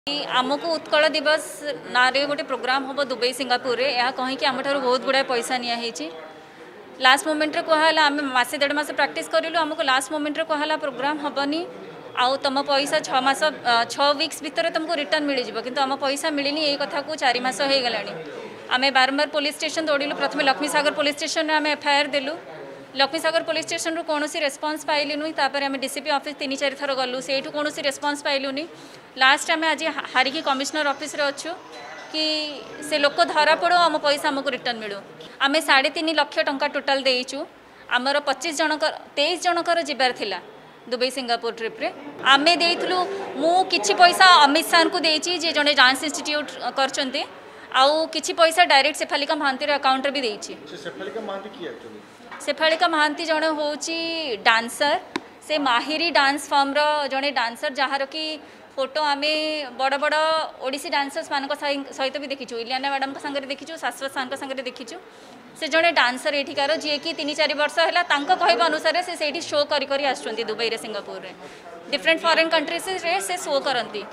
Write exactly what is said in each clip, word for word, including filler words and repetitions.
आमको उत्कल दिवस ना गोटे प्रोग्राम हम दुबई सिंगापुर रे यह कहीं आम बहुत गुड़ाए पैसा निही लास्ट मोमेंट रे कहला आम मसे देढ़ मस प्रैक्टिस करूँ आमको लास्ट मोमेंट रे कहला प्रोग्राम हेनी आउ तुम पैसा छः मास छः वीक्स भितर तुमको रिटर्न मिल जाए कि आम पैसा मिलनी यही कथा को चार मास हो गला आम बारंबार पुलिस स्टेशन दौड़ू प्रथम लक्ष्मी सागर पुलिस स्टेशन में आम एफआईआर देलु लक्ष्मी सागर पुलिस स्टेशन रू कौन रेस्पॉन्स पाइलुनि तापर आम डीसीपी ऑफिस तीन चार थर गलु से कौन रेस्पॉन्स पाइलुनि लास्ट आम आज हारिकी कमिश्नर ऑफिस रे अच्छु कि से लोक धरा पड़ो आम पैसा आमको रिटर्न मिलू आम साढ़े तीन लक्ष टंका टोटाल देचु आमर पच्चीस जनकर तेईस जनकर जीवार थिला दुबई सिंगापुर ट्रिप रे आमे देइथलु मु किछि पैसा अमित शाह को देछि जे जने डांस इंस्टीट्यूट करचंती आउ किछि पैसा डायरेक्ट शेफालिका महांती रे अकाउंट रे भी देछि शेफालिका महांती की एक्चुअली शेफालिका महांती जने होची डांसर से माहिरी डांस फॉर्म रो जने डांसर जहार की फोटो आम बड़ बड़ ओडिसी डांसर्स मान सहित भी देखीचु इलियाना मैडम संगे देखीचु शाश्वत सार संगे देखीचु से जड़े डांसर एठिकार जी कि तीन चार वर्ष है कहवा अनुसार से सेठी शो करी करी आसुचंती दुबई रे सिंगापुर रे डिफरेंट फॉरेन कंट्रीज रे से शो करंती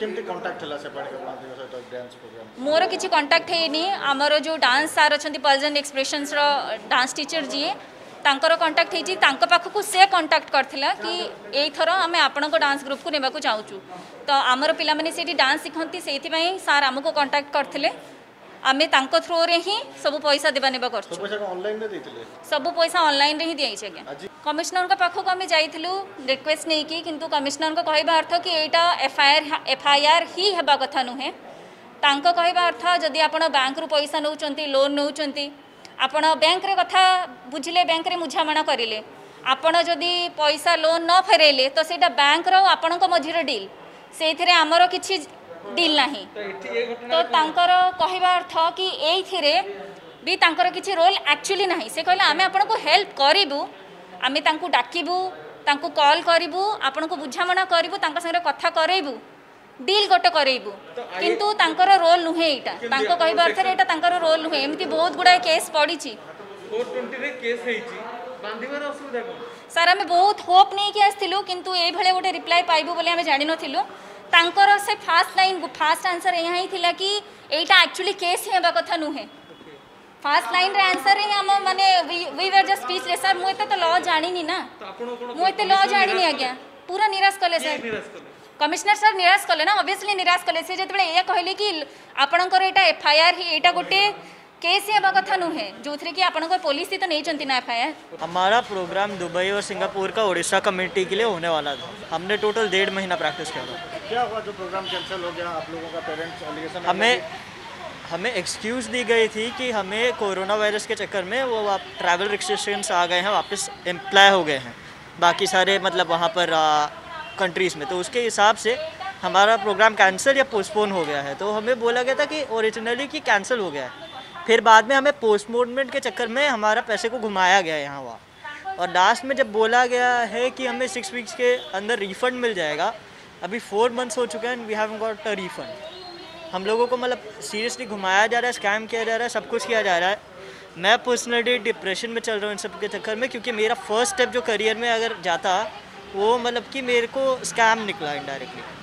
मोर किसी कांटेक्ट हेनी आमर जो डांस सार अच्छा पल्जन एक्सप्रेशंस रो डांस टीचर जी तांकर कांटेक्ट हेची तांको पाखकु से कांटेक्ट करथिला कि एई थरो हमें आपनको डांस ग्रुप को नेबाकू चाहूचु तो आमर पिला माने सेठी डांस सिखंती सेथि पई सार हमको कांटेक्ट करथिले आमे तांको थ्रो रे ही सब पैसा देबा नेबा करछु सब पैसा ऑनलाइन रे देथिले सब पैसा ऑनलाइन रे ही दियाई छै कमिश्नर का पाखकु हमें जाइथिलु रिक्वेस्ट नै कि किंतु कमिश्नर को कहबा अर्थ कि एटा एफआईआर एफआईआर ही हेबा कथा नुहे तांको कहबा अर्थ जदी आपण बैंक रु पैसा नउचंती लोन नउचंती आपण बैंक रे कथा बुझिले बैंक रे मुझामणा करिले आपण जदी पैसा लोन न फेरेले तो सेटा बैंक रो आपणको मझिरे डील सेथिरे हमरो किछि डील नाही तो तांकर कहबा अर्थ कि एइथिरे भी तांकर किछि रोल एक्चुअली नाही से कहले आमे आपणको हेल्प करिबु आमे तांकु डाकिबु तांकु कॉल करिबु आपणको बुझामणा करिबु तांका संगे कथा करैबु डील गोटे करेबू किंतु तांकर रोल नुहे एटा तांको कहबा अर्थ रे एटा तांकर रोल नुहे एमती बहुत गुडा केस पड़ी छी फोर ट्वेंटी रे केस हेची बांधीबार असुविधा कोन सर हमें बहुत होप नहीं कि आस्थिलु किंतु ए भले गोटे रिप्लाई पाइबु बोले हमें जानि नथिलु तांकर से फास्ट लाइन फास्ट आंसर यही ही थिला कि एटा एक्चुअली केस हेबा कथा नुहे फास्ट लाइन रे आंसर रे हम माने वी वर जस्ट स्पीच रे सर मु एते तो लॉ जानि नी ना मु एते लॉ जानि नी आज्ञा पूरा निराश कले सर कमिश्नर सर निराश कले ना ऑब्वियसली निराश कले से जतबे ए कहले कि आपणकर एटा एफआईआर ही एटा गोटे केस हेबा कथा नुहे जोथरे कि आपणकर पुलिस तो नहीं चंती ना एफआईआर। हमारा प्रोग्राम दुबई और सिंगापुर का उड़ीसा कम्युनिटी के लिए होने वाला था हमने टोटल डेढ़ महीना प्रैक्टिस किया था। क्या हुआ जो प्रोग्राम कैंसिल हो गया आप लोगों का पेरेंट्स एलिगेशन हमें हमें एक्सक्यूज़ दी गई थी कि हमें कोरोना वायरस के चक्कर में वो आप ट्रैवल रिस्ट्रिक्शंस आ गए हैं वापस एम्प्लॉय हो गए हैं बाकी सारे मतलब वहाँ पर कंट्रीज़ में तो उसके हिसाब से हमारा प्रोग्राम कैंसिल या पोस्टपोन हो गया है तो हमें बोला गया था कि ओरिजिनली कि कैंसिल हो गया है फिर बाद में हमें पोस्टपोनमेंट के चक्कर में हमारा पैसे को घुमाया गया यहाँ वहाँ और लास्ट में जब बोला गया है कि हमें सिक्स वीक्स के अंदर रिफ़ंड मिल जाएगा अभी फोर मंथ्स हो चुके हैं we have got a refund हम लोगों को मतलब सीरियसली घुमाया जा रहा है स्कैम किया जा रहा है सब कुछ किया जा रहा है। मैं पर्सनली डिप्रेशन में चल रहा हूँ इन सब के चक्कर में क्योंकि मेरा फर्स्ट स्टेप जो करियर में अगर जाता वो मतलब कि मेरे को स्कैम निकला इनडायरेक्टली।